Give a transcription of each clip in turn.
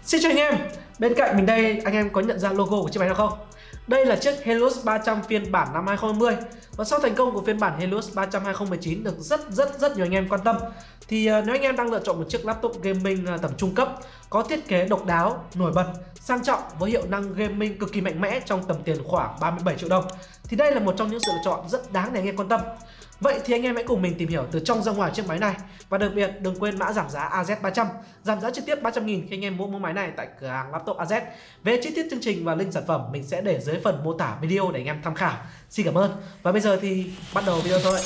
Xin chào anh em, bên cạnh mình đây anh em có nhận ra logo của chiếc máy nào không? Đây là chiếc Helios 300 phiên bản năm 2020. Và sau thành công của phiên bản Helios 300 2019 được rất nhiều anh em quan tâm, thì nếu anh em đang lựa chọn một chiếc laptop gaming tầm trung cấp có thiết kế độc đáo, nổi bật, sang trọng với hiệu năng gaming cực kỳ mạnh mẽ trong tầm tiền khoảng 37 triệu đồng, thì đây là một trong những sự lựa chọn rất đáng để anh em quan tâm. Vậy thì anh em hãy cùng mình tìm hiểu từ trong ra ngoài chiếc máy này. Và đặc biệt đừng quên mã giảm giá AZ300, giảm giá trực tiếp 300.000 khi anh em mua máy này tại cửa hàng laptop AZ. Về chi tiết chương trình và link sản phẩm mình sẽ để dưới phần mô tả video để anh em tham khảo. Xin cảm ơn. Và bây giờ thì bắt đầu video thôi.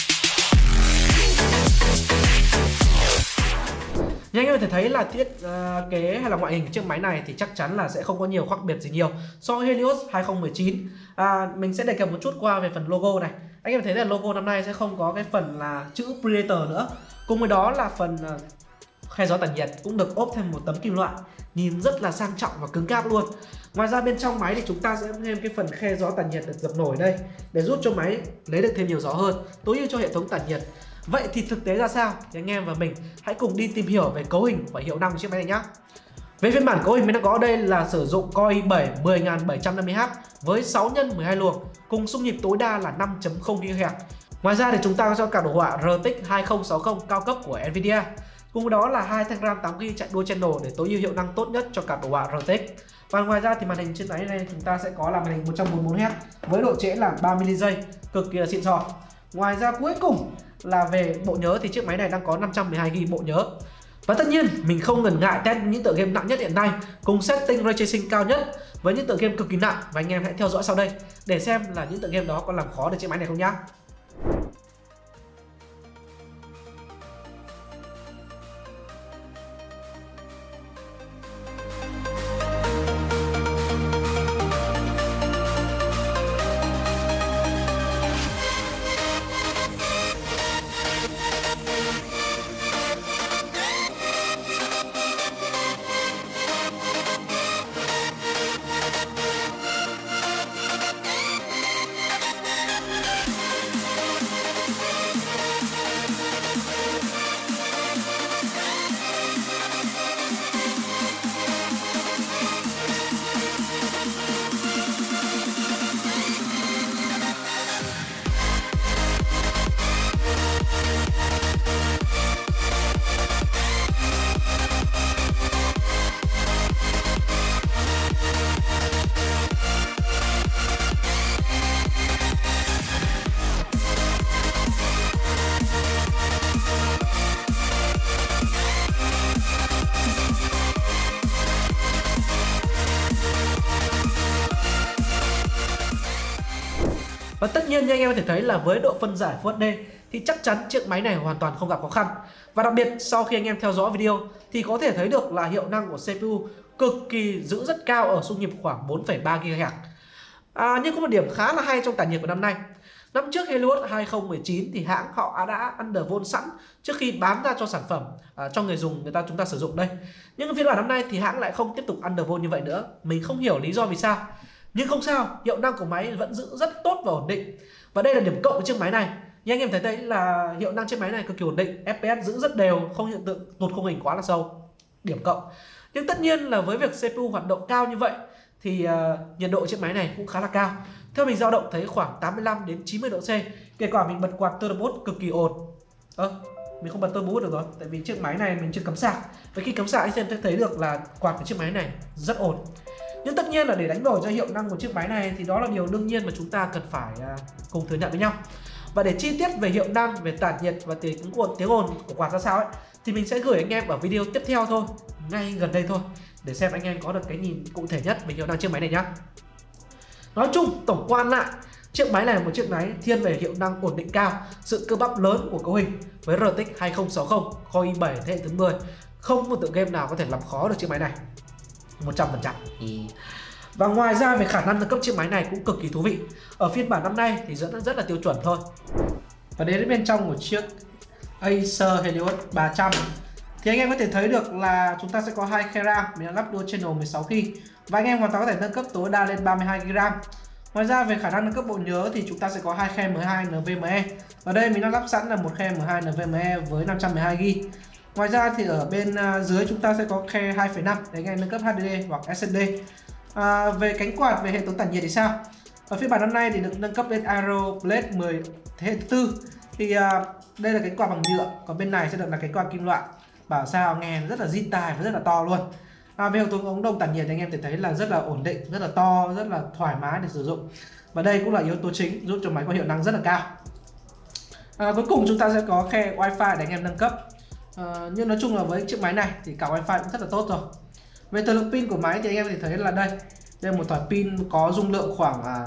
Như anh em có thể thấy là thiết kế hay là ngoại hình chiếc máy này thì chắc chắn là sẽ không có nhiều khác biệt gì nhiều so với Helios 2019. Mình sẽ đề cập một chút qua về phần logo này. Anh em thấy là logo năm nay sẽ không có cái phần là chữ Predator nữa. Cùng với đó là phần khe gió tản nhiệt cũng được ốp thêm một tấm kim loại, nhìn rất là sang trọng và cứng cáp luôn. Ngoài ra bên trong máy thì chúng ta sẽ thêm cái phần khe gió tản nhiệt được dập nổi đây để giúp cho máy lấy được thêm nhiều gió hơn, tối ưu cho hệ thống tản nhiệt. Vậy thì thực tế ra sao thì anh em và mình hãy cùng đi tìm hiểu về cấu hình và hiệu năng của chiếc máy này nhé. Về phiên bản cấu hình mình đang có ở đây là sử dụng Core i7 10750H với 6 x 12 luồng cùng xung nhịp tối đa là 5.0 GHz. Ngoài ra thì chúng ta có cho cả đồ họa RTX 2060 cao cấp của Nvidia. Cùng với đó là 2 thanh RAM 8GB chạy dual channel để tối ưu hiệu năng tốt nhất cho cả đồ họa RTX. Và ngoài ra thì màn hình trên máy này chúng ta sẽ có là màn hình 144Hz với độ trễ là 30 giây, cực kỳ là xịn sò. Ngoài ra cuối cùng là về bộ nhớ thì chiếc máy này đang có 512GB bộ nhớ. Và tất nhiên mình không ngần ngại test những tựa game nặng nhất hiện nay cùng setting ray tracing cao nhất với những tựa game cực kỳ nặng, và anh em hãy theo dõi sau đây để xem là những tựa game đó có làm khó được chiếc máy này không nhá. Và tất nhiên như anh em có thể thấy là với độ phân giải Full HD thì chắc chắn chiếc máy này hoàn toàn không gặp khó khăn. Và đặc biệt sau khi anh em theo dõi video thì có thể thấy được là hiệu năng của CPU cực kỳ giữ rất cao ở xung nhịp khoảng 4,3 GHz. Nhưng có một điểm khá là hay trong tản nhiệt của năm nay. Năm trước Helios 2019 thì hãng họ đã undervolt sẵn trước khi bán ra cho sản phẩm cho người dùng chúng ta sử dụng đây. Nhưng phiên bản năm nay thì hãng lại không tiếp tục undervolt như vậy nữa. Mình không hiểu lý do vì sao. Nhưng không sao, hiệu năng của máy vẫn giữ rất tốt và ổn định. Và đây là điểm cộng của chiếc máy này. Như anh em thấy đấy là hiệu năng chiếc máy này cực kỳ ổn định, FPS giữ rất đều, không hiện tượng tụt khung hình quá là sâu. Điểm cộng. Nhưng tất nhiên là với việc CPU hoạt động cao như vậy thì nhiệt độ chiếc máy này cũng khá là cao. Theo mình dao động thấy khoảng 85 đến 90 độ C. Kể cả mình bật quạt turbo boost cực kỳ ổn. Mình không bật turbo boost được rồi, tại vì chiếc máy này mình chưa cắm sạc. Và khi cắm sạc anh sẽ thấy được là quạt của chiếc máy này rất ổn. Nhưng tất nhiên là để đánh đổi cho hiệu năng của chiếc máy này thì đó là điều đương nhiên mà chúng ta cần phải cùng thừa nhận với nhau. Và để chi tiết về hiệu năng, về tản nhiệt và tiếng ồn của quạt ra sao ấy thì mình sẽ gửi anh em ở video tiếp theo thôi, ngay gần đây thôi, để xem anh em có được cái nhìn cụ thể nhất về hiệu năng chiếc máy này nhá. Nói chung tổng quan lại, chiếc máy này là một chiếc máy thiên về hiệu năng ổn định cao, sự cơ bắp lớn của cấu hình với RTX 2060, Core i7 thế hệ thứ 10. Không một tựa game nào có thể làm khó được chiếc máy này 100%. Và ngoài ra về khả năng nâng cấp chiếc máy này cũng cực kỳ thú vị. Ở phiên bản năm nay thì rất là tiêu chuẩn thôi. Và đến bên trong của chiếc Acer Helios 300 thì anh em có thể thấy được là chúng ta sẽ có 2 khe RAM, mình đã lắp dual channel 16GB và anh em hoàn toàn có thể nâng cấp tối đa lên 32GB RAM. Ngoài ra về khả năng nâng cấp bộ nhớ thì chúng ta sẽ có 2 khe M2 NVMe. Ở đây mình đã lắp sẵn là một khe M2 NVMe với 512GB. Ngoài ra thì ở bên dưới chúng ta sẽ có khe 2,5 để anh em nâng cấp HDD hoặc SSD. Về cánh quạt, về hệ thống tản nhiệt thì sao? Ở phiên bản năm nay thì được nâng cấp lên Aero Blade 10 thế hệ thứ 4. Thì đây là cánh quạt bằng nhựa, còn bên này sẽ được là cánh quạt kim loại. Bảo sao nghe rất là zin tai và rất là to luôn. Về hệ thống ống đồng tản nhiệt thì anh em thể thấy là rất là ổn định, rất là to, rất là thoải mái để sử dụng. Và đây cũng là yếu tố chính giúp cho máy có hiệu năng rất là cao. Cuối cùng chúng ta sẽ có khe Wi-Fi để anh em nâng cấp. Nhưng nói chung là với chiếc máy này thì cả Wi-Fi cũng rất là tốt rồi. Về thời lượng pin của máy thì anh em có thể thấy là đây là một thỏi pin có dung lượng khoảng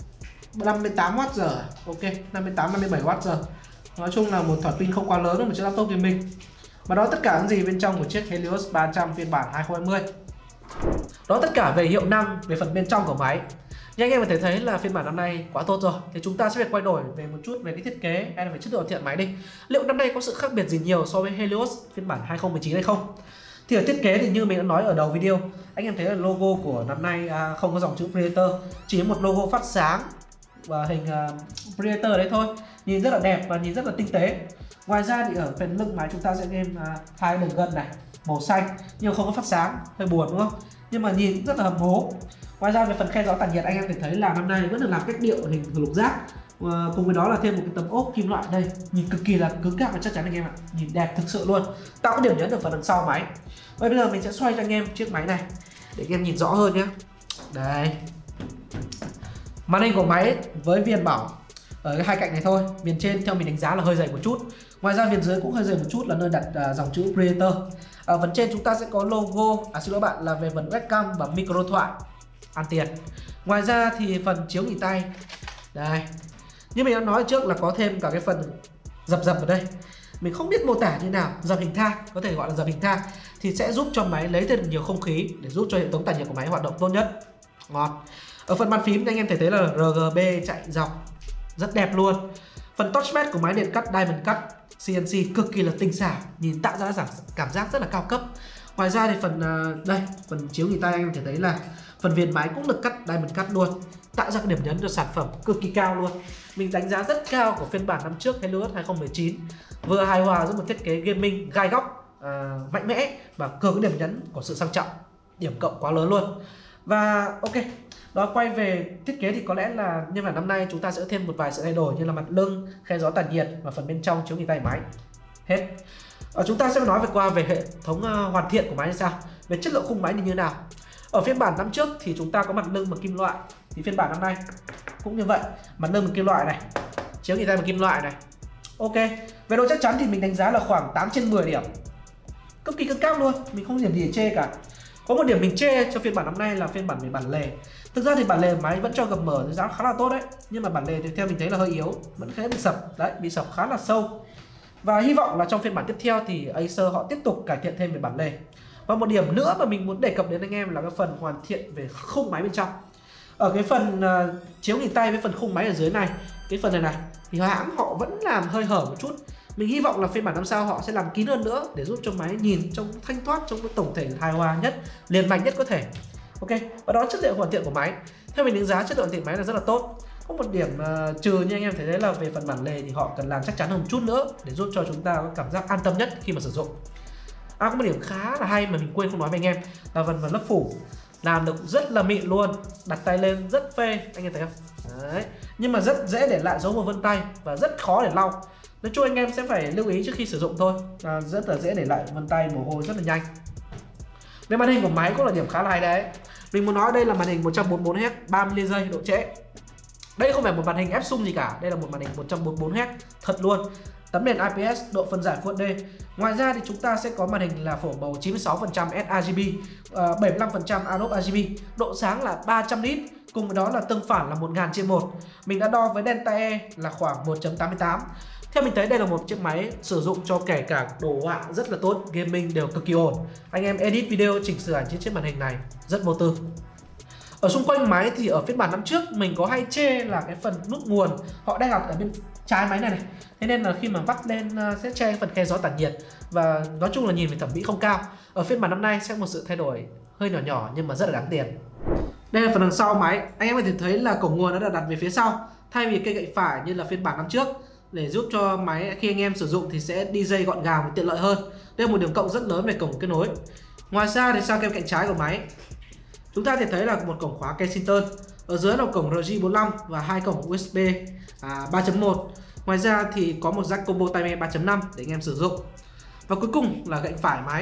58Wh. Ok, 58-57Wh. Nói chung là một thỏi pin không quá lớn của một chiếc laptop gaming. Và đó tất cả những gì bên trong của chiếc Helios 300 phiên bản 2020. Đó tất cả về hiệu năng, về phần bên trong của máy. Nhưng anh em có thể thấy là phiên bản năm nay quá tốt rồi. Thì chúng ta sẽ phải quay đổi về một chút về cái thiết kế hay là về chất lượng hoàn thiện máy đi. Liệu năm nay có sự khác biệt gì nhiều so với Helios phiên bản 2019 hay không? Thì ở thiết kế thì như mình đã nói ở đầu video, anh em thấy là logo của năm nay không có dòng chữ Predator, chỉ một logo phát sáng và hình Predator đấy thôi. Nhìn rất là đẹp và nhìn rất là tinh tế. Ngoài ra thì ở phần lưng máy chúng ta sẽ thêm hai đường gân này màu xanh nhưng không có phát sáng, hơi buồn đúng không? Nhưng mà nhìn rất là hầm hố. Ngoài ra về phần khe gió tản nhiệt anh em thể thấy là năm nay vẫn được làm cách điệu hình lục giác. Cùng với đó là thêm một cái tấm ốp kim loại đây, nhìn cực kỳ là cứng cáp và chắc chắn anh em ạ, nhìn đẹp thực sự luôn, tạo cái điểm nhấn ở phần đằng sau máy. Bây giờ mình sẽ xoay cho anh em chiếc máy này để anh em nhìn rõ hơn nhé. Đây, màn hình của máy với viền bảo ở cái hai cạnh này thôi, viền trên theo mình đánh giá là hơi dày một chút. Ngoài ra viền dưới cũng hơi dày một chút là nơi đặt dòng chữ Predator. Ở phần trên chúng ta sẽ có logo, xin lỗi bạn, là về phần webcam và micro thoại ăn tiền. Ngoài ra thì phần chiếu nghỉ tay đây, như mình đã nói trước là có thêm cả cái phần dập ở đây. Mình không biết mô tả như nào, dập hình thang, có thể gọi là dập hình thang, thì sẽ giúp cho máy lấy thêm nhiều không khí để giúp cho hệ thống tản nhiệt của máy hoạt động tốt nhất. Ngon. Ở phần bàn phím thì anh em thấy là RGB chạy dọc rất đẹp luôn. Phần touchpad của máy điện cắt Diamond Cut CNC cực kỳ là tinh xảo, nhìn tạo ra cảm giác rất là cao cấp. Ngoài ra thì phần đây, phần chiếu nghỉ tay anh em thấy là phần viền máy cũng được cắt Diamond Cut luôn, tạo ra cái điểm nhấn cho sản phẩm cực kỳ cao luôn. Mình đánh giá rất cao của phiên bản năm trước Helios 2019, vừa hài hòa giữa một thiết kế gaming gai góc mạnh mẽ và cơ cái điểm nhấn của sự sang trọng, điểm cộng quá lớn luôn. Và ok, đó, quay về thiết kế thì có lẽ là nhân bản năm nay chúng ta sẽ thêm một vài sự thay đổi như là mặt lưng, khe gió tản nhiệt và phần bên trong chiếu nghỉ tay máy. Hết. Chúng ta sẽ nói qua về hệ thống hoàn thiện của máy như sao, về chất lượng khung máy thì như nào. Ở phiên bản năm trước thì chúng ta có mặt lưng bằng kim loại, thì phiên bản năm nay cũng như vậy, mặt lưng bằng kim loại này, chiếu nghỉ tay bằng kim loại này. Ok, về độ chắc chắn thì mình đánh giá là khoảng 8/10 điểm, cực kỳ cứng cáp luôn, mình không có điểm gì để chê cả. Có một điểm mình chê cho phiên bản năm nay là phiên bản về bản lề. Thực ra thì bản lề máy vẫn cho gập mở giá khá là tốt đấy, nhưng mà bản lề thì theo mình thấy là hơi yếu, vẫn khá bị sập đấy, bị sập khá là sâu. Và hy vọng là trong phiên bản tiếp theo thì Acer họ tiếp tục cải thiện thêm về bản lề. Và một điểm nữa mà mình muốn đề cập đến anh em là cái phần hoàn thiện về khung máy bên trong. Ở cái phần chiếu nghỉ tay với phần khung máy ở dưới này, cái phần này thì hãng họ vẫn làm hơi hở một chút. Mình hy vọng là phiên bản năm sau họ sẽ làm kín hơn nữa để giúp cho máy nhìn trông thanh thoát, trong cái tổng thể hài hòa nhất, liền mạch nhất có thể. Ok, và đó là chất lượng hoàn thiện của máy. Theo mình đánh giá chất lượng hoàn thiện máy là rất là tốt. Có một điểm trừ như anh em thấy đấy là về phần bản lề thì họ cần làm chắc chắn hơn một chút nữa để giúp cho chúng ta có cảm giác an tâm nhất khi mà sử dụng. Có một điểm khá là hay mà mình quên không nói với anh em là phần lớp phủ làm được rất là mịn luôn, đặt tay lên rất phê, anh em thấy không? Đấy. Nhưng mà rất dễ để lại dấu mồ vân tay và rất khó để lau. Nói chung anh em sẽ phải lưu ý trước khi sử dụng thôi, rất là dễ để lại vân tay, mồ hôi rất là nhanh. Về màn hình của máy cũng là điểm khá là hay đấy. Mình muốn nói đây là màn hình 144Hz 30 giây độ trễ. Đây không phải một màn hình ép sung gì cả, đây là một màn hình 144Hz thật luôn. Tấm nền IPS, độ phân giải Full HD. Ngoài ra thì chúng ta sẽ có màn hình là phổ màu 96% sRGB, 75% ADOB RGB, độ sáng là 300 nit, cùng với đó là tương phản là 1000/1. Mình đã đo với Delta E là khoảng 1.88. Theo mình thấy đây là một chiếc máy sử dụng cho kể cả đồ họa rất là tốt, gaming đều cực kỳ ổn. Anh em edit video, chỉnh sửa ảnh trên chiếc màn hình này rất vô tư. Ở xung quanh máy thì ở phiên bản năm trước mình có hay chê là cái phần nút nguồn họ đang đặt ở bên trái máy này. Thế nên là khi mà vắt lên sẽ che phần khe gió tản nhiệt và nói chung là nhìn về thẩm mỹ không cao. Ở phiên bản năm nay sẽ một sự thay đổi hơi nhỏ nhưng mà rất là đáng tiền. Đây là phần đằng sau máy, anh em có thể thấy là cổng nguồn đã được đặt về phía sau thay vì cây gậy phải như là phiên bản năm trước. để giúp cho máy khi anh em sử dụng thì sẽ đi dây gọn gàng và tiện lợi hơn. Đây là một điểm cộng rất lớn về cổng kết nối. Ngoài ra thì sang cạnh trái của máy, chúng ta thể thấy là một cổng khóa Kensington, ở dưới là cổng RJ45 và hai cổng USB 3.1. Ngoài ra thì có một jack combo tai nghe 3.5 để anh em sử dụng. Và cuối cùng là cạnh phải máy.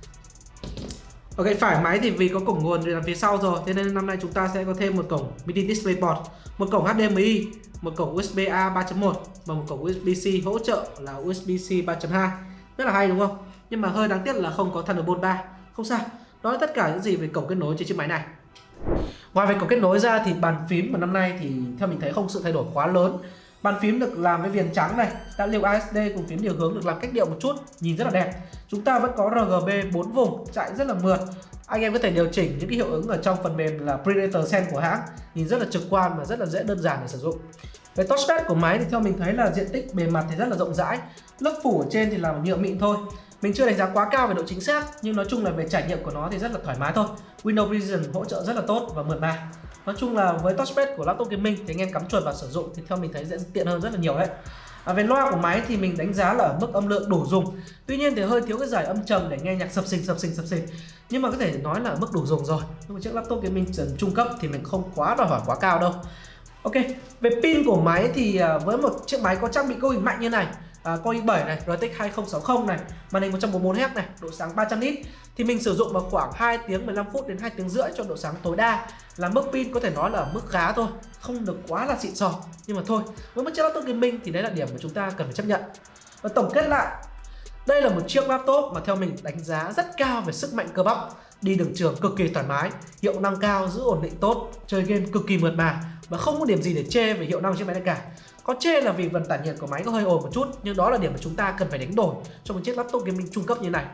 Ở cạnh phải máy thì vì có cổng nguồn ở phía sau rồi, thế nên năm nay chúng ta sẽ có thêm một cổng mini DisplayPort, một cổng HDMI, một cổng USB-A 3.1 và một cổng USB-C hỗ trợ là USB-C 3.2. Rất là hay đúng không? Nhưng mà hơi đáng tiếc là không có Thunderbolt 3. Không sao, đó là tất cả những gì về cổng kết nối trên chiếc máy này. Ngoài về cổng kết nối ra thì bàn phím của năm nay thì theo mình thấy không sự thay đổi quá lớn. Bàn phím được làm với viền trắng này, đã liệu ASD cùng phím điều hướng được làm cách điệu một chút, nhìn rất là đẹp. Chúng ta vẫn có RGB 4 vùng, chạy rất là mượt. Anh em có thể điều chỉnh những cái hiệu ứng ở trong phần mềm là Predator Sense của hãng, nhìn rất là trực quan và rất là dễ đơn giản để sử dụng. Về touchpad của máy thì theo mình thấy là diện tích bề mặt thì rất là rộng rãi, lớp phủ ở trên thì là nhựa mịn thôi. Mình chưa đánh giá quá cao về độ chính xác, nhưng nói chung là về trải nghiệm của nó thì rất là thoải mái thôi. Windows Vision hỗ trợ rất là tốt và mượt mà. Nói chung là với touchpad của laptop gaming thì anh em cắm chuột vào sử dụng thì theo mình thấy sẽ tiện hơn rất là nhiều đấy. Về loa của máy thì mình đánh giá là ở mức âm lượng đủ dùng. Tuy nhiên thì hơi thiếu cái giải âm trầm để nghe nhạc sập sình. Nhưng mà có thể nói là ở mức đủ dùng rồi. Nhưng mà chiếc laptop gaming trung cấp thì mình không quá đòi hỏi quá cao đâu. Ok, về pin của máy thì với một chiếc máy có trang bị cấu hình mạnh như này, Core i7 này, RTX 2060 này, màn hình 144Hz này, độ sáng 300 nit thì mình sử dụng vào khoảng 2 tiếng 15 phút đến 2 tiếng rưỡi cho độ sáng tối đa, là mức pin có thể nói là ở mức khá thôi, không được quá là xịn sò. Nhưng mà thôi, với một chiếc laptop gaming thì đấy là điểm mà chúng ta cần phải chấp nhận. Và tổng kết lại, đây là một chiếc laptop mà theo mình đánh giá rất cao về sức mạnh cơ bắp, đi đường trường cực kỳ thoải mái, hiệu năng cao, giữ ổn định tốt, chơi game cực kỳ mượt mà và không có điểm gì để chê về hiệu năng chiếc máy này cả. Có chê là vì vận tản nhiệt của máy có hơi ồn một chút, nhưng đó là điểm mà chúng ta cần phải đánh đổi cho một chiếc laptop gaming trung cấp như này.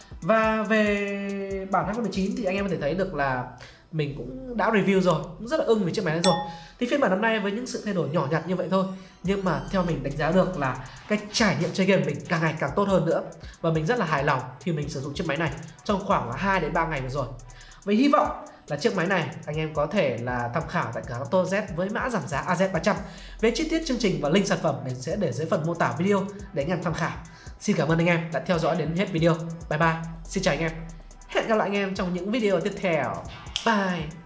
Và về bản 2019 thì anh em có thể thấy được là mình cũng đã review rồi, cũng rất là ưng về chiếc máy này rồi. Thì phiên bản năm nay với những sự thay đổi nhỏ nhặt như vậy thôi, nhưng mà theo mình đánh giá được là cái trải nghiệm chơi game mình càng ngày càng tốt hơn nữa. Và mình rất là hài lòng khi mình sử dụng chiếc máy này trong khoảng 2 đến 3 ngày vừa rồi. Và hy vọng là chiếc máy này anh em có thể là tham khảo tại cửa hàng AutoZ với mã giảm giá AZ300. Về chi tiết chương trình và link sản phẩm mình sẽ để dưới phần mô tả video để anh em tham khảo. Xin cảm ơn anh em đã theo dõi đến hết video. Bye bye. Xin chào anh em. Hẹn gặp lại anh em trong những video tiếp theo. Bye.